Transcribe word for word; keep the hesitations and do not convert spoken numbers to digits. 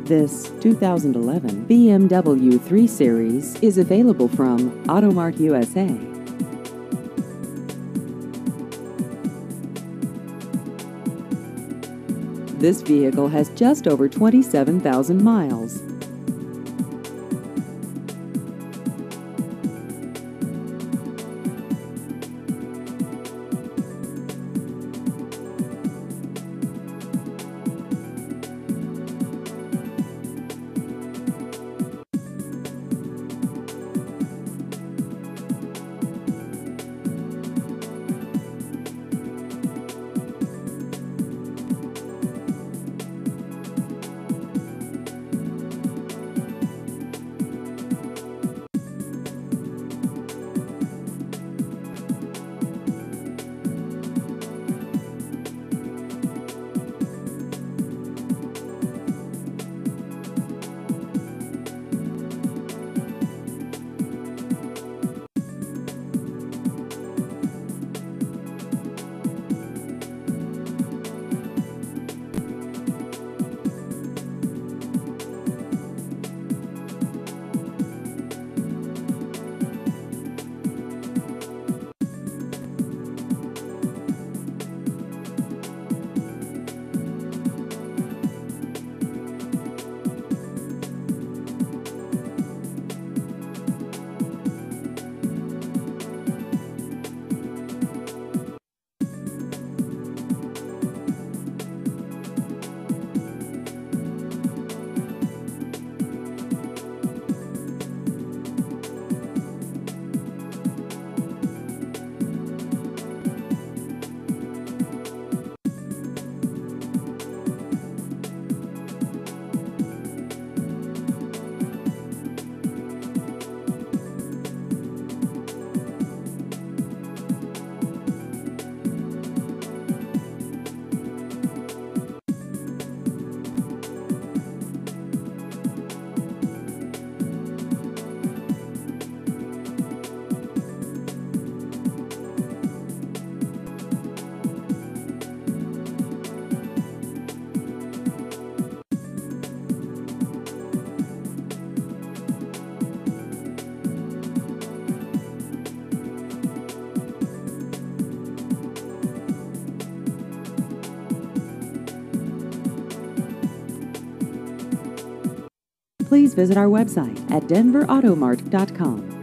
This two thousand eleven B M W three Series is available from Automart U S A. This vehicle has just over twenty-seven thousand miles. Please visit our website at denver automart dot com.